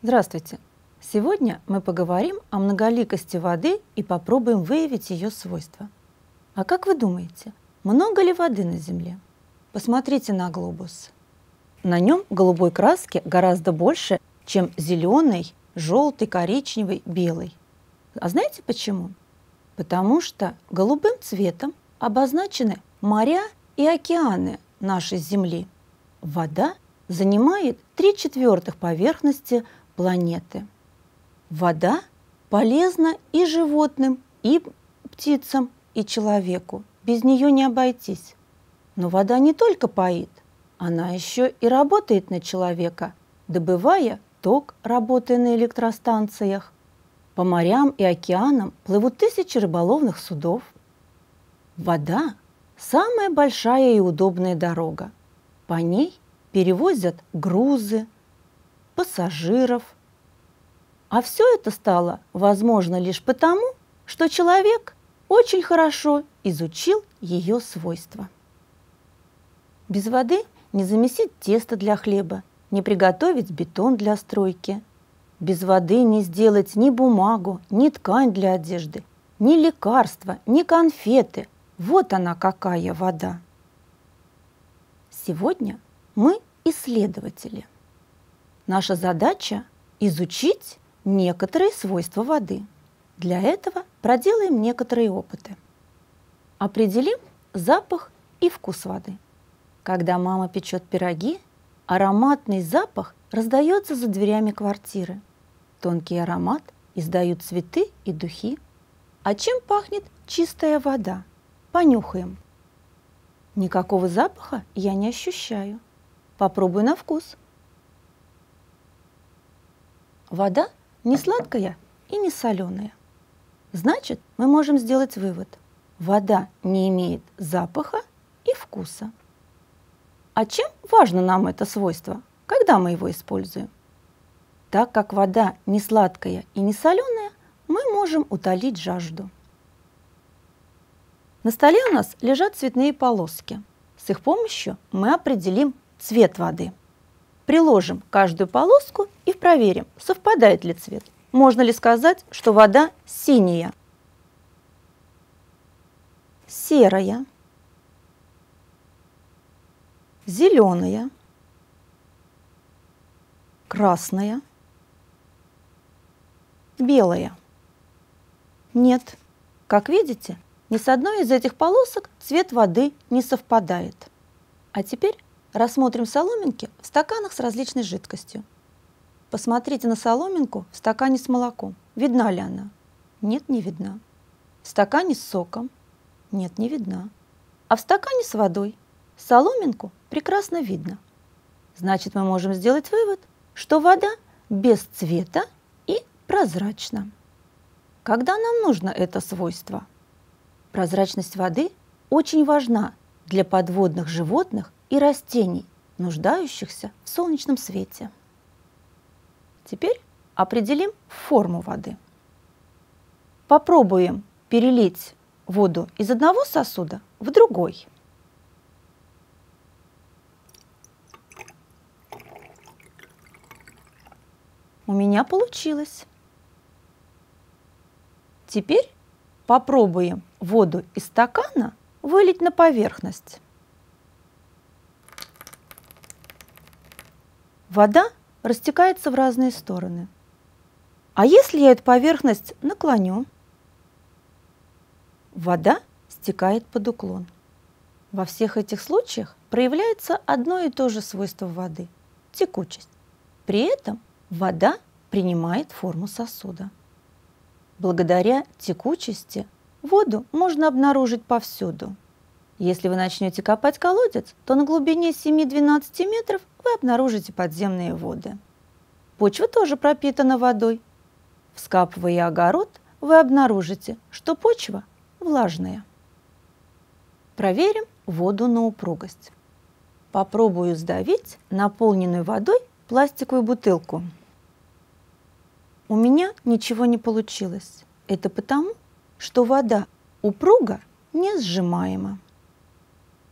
Здравствуйте! Сегодня мы поговорим о многоликости воды и попробуем выявить ее свойства. А как вы думаете, много ли воды на Земле? Посмотрите на глобус. На нем голубой краски гораздо больше, чем зеленой, желтой, коричневой, белой. А знаете почему? Потому что голубым цветом обозначены моря и океаны нашей Земли. Вода занимает 3/4 поверхности планеты. Вода полезна и животным, и птицам, и человеку. Без нее не обойтись. Но вода не только поит, она еще и работает на человека, добывая ток, работая на электростанциях. По морям и океанам плывут тысячи рыболовных судов. Вода – самая большая и удобная дорога. По ней перевозят грузы, пассажиров. А все это стало возможно лишь потому, что человек очень хорошо изучил ее свойства. Без воды не замесить тесто для хлеба, не приготовить бетон для стройки. Без воды не сделать ни бумагу, ни ткань для одежды, ни лекарства, ни конфеты. Вот она какая вода. Сегодня мы исследователи. Наша задача – изучить некоторые свойства воды. Для этого проделаем некоторые опыты. Определим запах и вкус воды. Когда мама печет пироги, ароматный запах раздается за дверями квартиры. Тонкий аромат издают цветы и духи. А чем пахнет чистая вода? Понюхаем. Никакого запаха я не ощущаю. Попробуй на вкус. Вода не сладкая и не соленая. Значит, мы можем сделать вывод. Вода не имеет запаха и вкуса. А чем важно нам это свойство? Когда мы его используем? Так как вода не сладкая и не соленая, мы можем утолить жажду. На столе у нас лежат цветные полоски. С их помощью мы определим цвет воды. Приложим каждую полоску и проверим, совпадает ли цвет. Можно ли сказать, что вода синяя, серая, зеленая, красная, белая? Нет. Как видите, ни с одной из этих полосок цвет воды не совпадает. А теперь рассмотрим соломинки в стаканах с различной жидкостью. Посмотрите на соломинку в стакане с молоком. Видна ли она? Нет, не видна. В стакане с соком? Нет, не видна. А в стакане с водой соломинку прекрасно видно. Значит, мы можем сделать вывод, что вода без цвета и прозрачна. Когда нам нужно это свойство? Прозрачность воды очень важна для подводных животных и растений, нуждающихся в солнечном свете. Теперь определим форму воды. Попробуем перелить воду из одного сосуда в другой. У меня получилось. Теперь попробуем воду из стакана вылить на поверхность. Вода растекается в разные стороны. А если я эту поверхность наклоню? Вода стекает под уклон. Во всех этих случаях проявляется одно и то же свойство воды – текучесть. При этом вода принимает форму сосуда. Благодаря текучести воду можно обнаружить повсюду. Если вы начнете копать колодец, то на глубине 7-12 метров вы обнаружите подземные воды. Почва тоже пропитана водой. Вскапывая огород, вы обнаружите, что почва влажная. Проверим воду на упругость. Попробую сдавить наполненную водой пластиковую бутылку. У меня ничего не получилось. Это потому, что вода упруга не сжимаема.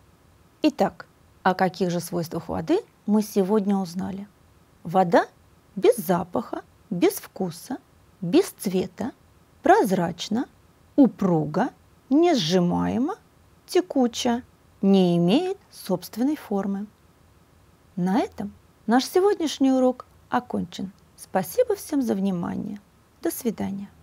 Итак, о каких же свойствах воды мы сегодня узнали? Вода без запаха, без вкуса, без цвета, прозрачна, упруга, несжимаема, текуча, не имеет собственной формы. На этом наш сегодняшний урок окончен. Спасибо всем за внимание. До свидания.